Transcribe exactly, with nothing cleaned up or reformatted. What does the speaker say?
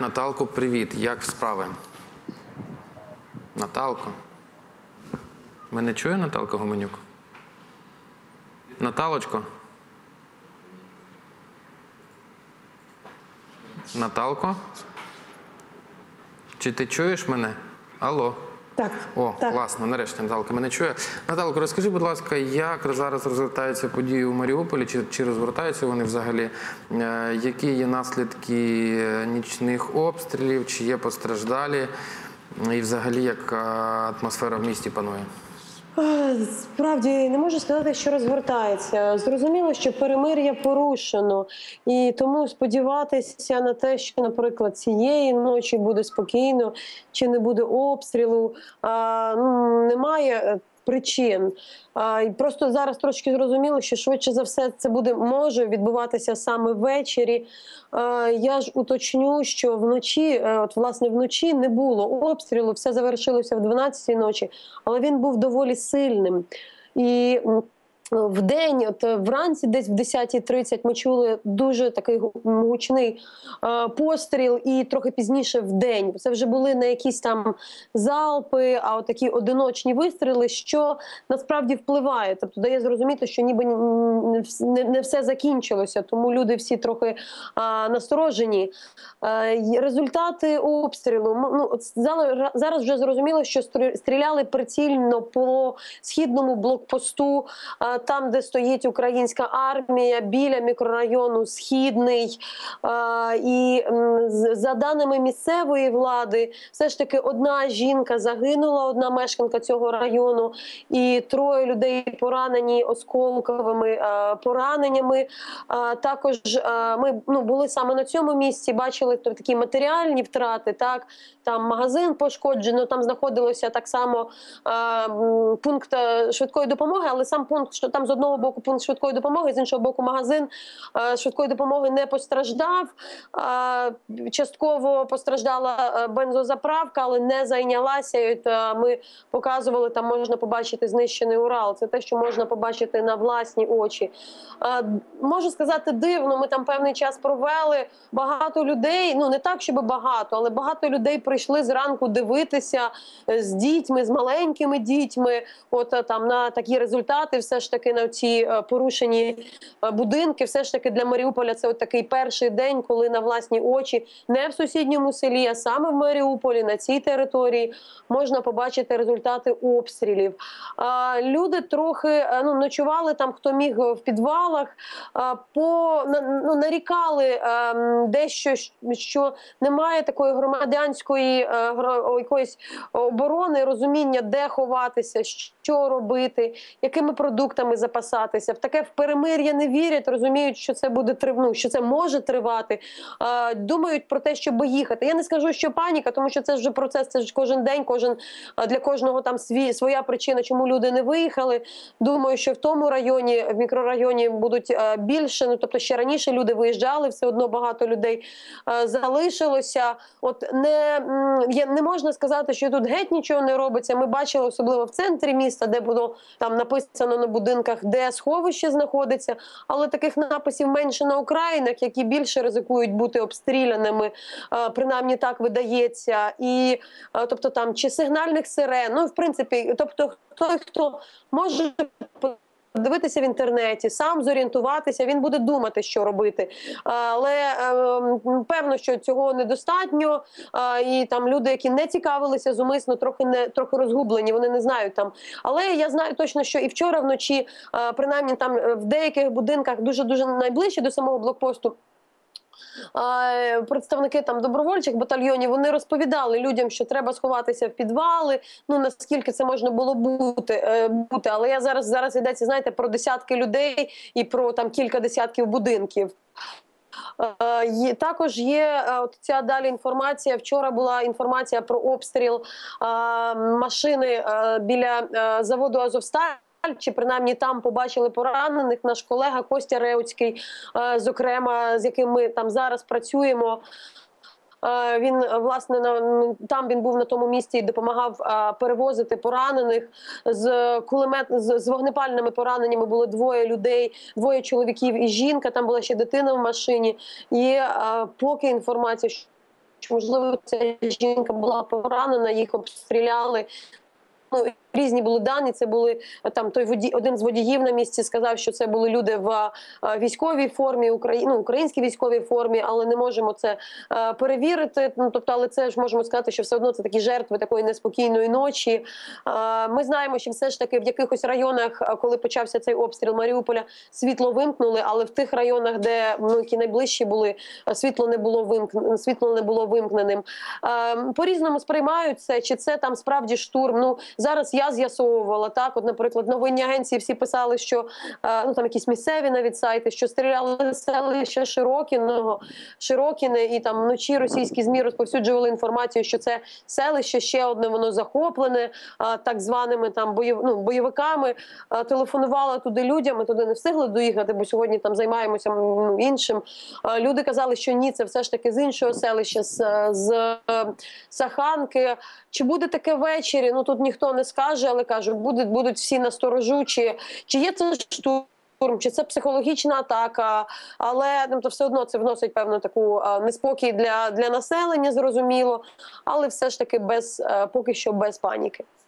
Наталко, привіт. Як справи? Наталко? Мене чує Наталка Гуменюк? Наталочко? Наталко? Чи ти чуєш мене? Алло. Так. О, так. класно, нарешті Наталка мене чує. Наталко, розкажи, будь ласка, як зараз розгортаються події у Маріуполі, чи, чи розгортаються вони взагалі? Е, які є наслідки нічних обстрілів, чи є постраждалі? І взагалі, як атмосфера в місті панує? Справді, не можу сказати, що розгортається. Зрозуміло, що перемир'я порушено. І тому сподіватися на те, що, наприклад, цієї ночі буде спокійно, чи не буде обстрілу, ну, немає причин. А, і просто зараз трошки зрозуміло, що швидше за все це буде, може відбуватися саме ввечері. А, я ж уточню, що вночі, от власне вночі не було обстрілу, все завершилося в дванадцятій ночі, але він був доволі сильним. І в день, от вранці, десь в десятій тридцять, ми чули дуже такий гучний е, постріл, і трохи пізніше в день. Це вже були не якісь там залпи, а от такі одиночні вистріли, що насправді впливає. Тобто дає зрозуміти, що ніби не, не все закінчилося, тому люди всі трохи е, насторожені. Е, результати обстрілу. Ну, от зараз вже зрозуміло, що стріляли прицільно по східному блокпосту, е, там, де стоїть українська армія, біля мікрорайону Східний. І за даними місцевої влади, все ж таки одна жінка загинула, одна мешканка цього району, і троє людей поранені осколковими пораненнями. Також ми ну, були саме на цьому місці, бачили такі матеріальні втрати, так, там магазин пошкоджено, там знаходилося так само пункт швидкої допомоги, але сам пункт, що там з одного боку пункт швидкої допомоги, з іншого боку магазин швидкої допомоги не постраждав. Частково постраждала бензозаправка, але не зайнялася. Ми показували, там можна побачити знищений Урал. Це те, що можна побачити на власні очі. Можу сказати, дивно, ми там певний час провели. Багато людей, ну не так, щоб багато, але багато людей прийшли зранку дивитися з дітьми, з маленькими дітьми, от там на такі результати, все ж таки на ці порушені будинки. Все ж таки для Маріуполя це от такий перший день, коли на власні очі, не в сусідньому селі, а саме в Маріуполі, на цій території, можна побачити результати обстрілів. Люди трохи ну, ночували там, хто міг, в підвалах, по, ну, нарікали дещо, що немає такої громадянської якоїсь оборони, розуміння, де ховатися, що робити, якими продуктами запасатися. В таке в перемир'я не вірять, розуміють, що це буде ну, що це може тривати. Думають про те, щоб їхати. Я не скажу, що паніка, тому що це ж вже процес, це ж кожен день, кожен для кожного там свій, своя причина, чому люди не виїхали. Думаю, що в тому районі, в мікрорайоні будуть більше, ну тобто ще раніше люди виїжджали, все одно багато людей залишилося. От не, не можна сказати, що тут геть нічого не робиться. Ми бачили, особливо в центрі міста, де було там написано на будинках, де сховище знаходиться, але таких написів менше на окраїнах, які більше ризикують бути обстріляними, принаймні так видається. І, тобто там, чи сигнальних сирен, ну, в принципі, тобто той, хто може дивитися в інтернеті, сам зорієнтуватися, він буде думати, що робити. Але е, певно, що цього недостатньо, е, і там люди, які не цікавилися зумисно, трохи не трохи розгублені, вони не знають там. Але я знаю точно, що і вчора вночі, е, принаймні там в деяких будинках дуже-дуже найближче до самого блокпосту, представники там добровольчих батальйонів, вони розповідали людям, що треба сховатися в підвали, ну наскільки це можна було бути, бути. Але я зараз, зараз йдеться, знаєте, про десятки людей і про там кілька десятків будинків. Є, також є от ця далі інформація. Вчора була інформація про обстріл а, машини а, біля а, заводу «Азовсталь». Чи принаймні там побачили поранених. Наш колега Костя Реуцький, зокрема, з яким ми там зараз працюємо, він, власне, там він був на тому місці і допомагав перевозити поранених. З кулемет, з вогнепальними пораненнями було двоє людей, двоє чоловіків і жінка, там була ще дитина в машині. І поки інформація, можливо, ця жінка була поранена, їх обстріляли. Ну, різні були дані. Це були там той водій, один з водіїв на місці сказав, що це були люди в військовій формі, Украї... ну, українській військовій формі, але не можемо це е, перевірити. Ну, тобто, але це ж можемо сказати, що все одно це такі жертви такої неспокійної ночі. Е, ми знаємо, що все ж таки в якихось районах, коли почався цей обстріл Маріуполя, світло вимкнули, але в тих районах, де ну, які найближчі були, світло не було вимкненим, світло не було вимкненим. Е, по-різному сприймають це, чи це там справді штурм. Ну, зараз я з'ясовувала, так, от, наприклад, новинні агенції всі писали, що, ну, там якісь місцеві навіть сайти, що стріляли селище Широкіного, Широкіне, і там вночі російські ЗМІ розповсюджували інформацію, що це селище ще одне, воно захоплене так званими там бойов, ну, бойовиками. Телефонувала туди людям, ми туди не встигли доїхати, бо сьогодні там займаємося ну, іншим. Люди казали, що ні, це все ж таки з іншого селища, з, з Саханки. Чи буде таке ввечері? Ну, тут ніхто не скаже, але кажуть, будуть, будуть всі насторожу, чи, чи є це штурм, чи це психологічна атака, але ну, то все одно це вносить певну таку а, неспокій для, для населення, зрозуміло, але все ж таки без, а, поки що без паніки.